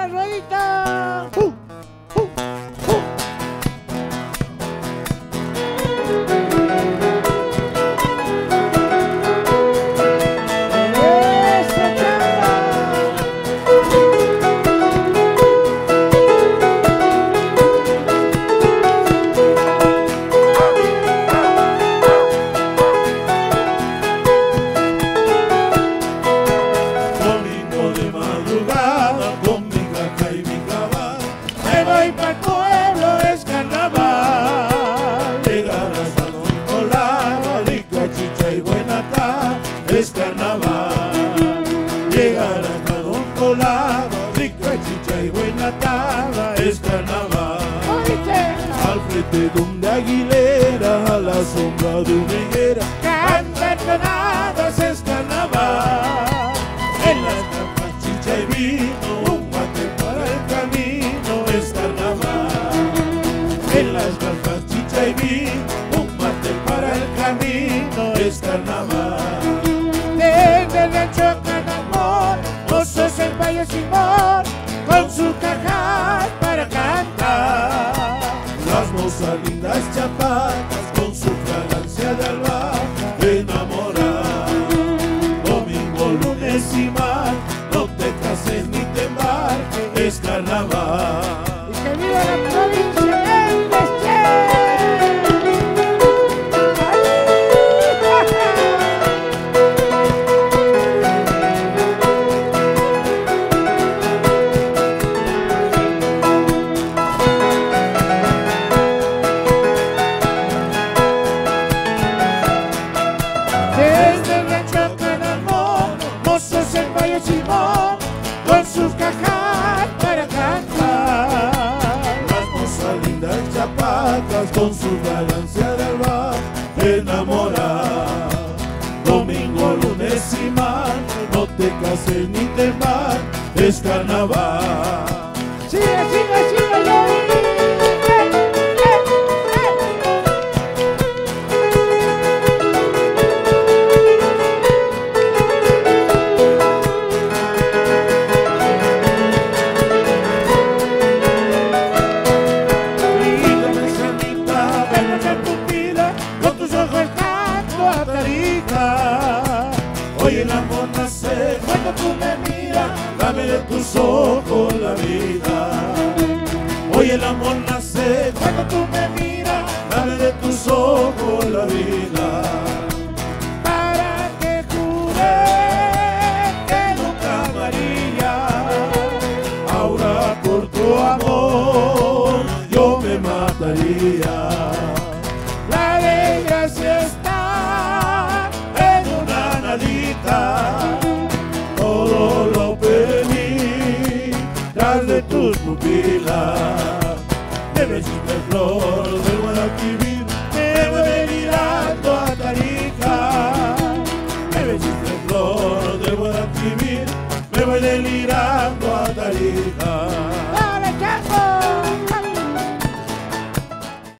la ruedita. Es carnaval, llegar a Cardón Colado, rica chicha y buena taba, es carnaval. Al frente donde Aguilera, a la sombra de una higuera, cantan tonadas, es carnaval. En las capas chicha y vino, un mate para el camino, es carnaval. En las capas chicha y vino, un mate para el camino, es carnaval. Desde el rancho Carnamón, mozos el Valle Simón, con su caja para cantar. Las mozas lindas chapatas, con su fragancia de albahaca, enamorar. Domingo, lunes y mar, no te cases ni te embarques, es carnaval. Y que viva la provincia del Este. Desde el rancho Carnamón, mozos el Valle Simón, con sus cajas para cantar. Las mozas lindas chapatas, con su fragancia de albahaca, enamorar. Domingo, lunes y mar, no te cases ni te embarques, es carnaval. Sigue, sigue, sigue, yo. Oye, el amor nace cuando tú me miras, dame de tus ojos la vida. Oye, el amor nace cuando tú me miras, dame de tus ojos la vida. Para que jure que nunca amaría, ahora por tu amor yo me mataría. la desgracia está en una Nadita, todo lo pedí tras de tus pupilas. Me besiste flor del Guadalquivir, me voy delirando a Tarija. Me besiste flor del Guadalquivir, me voy delirando a Tarija. ¡Dale, Chaco!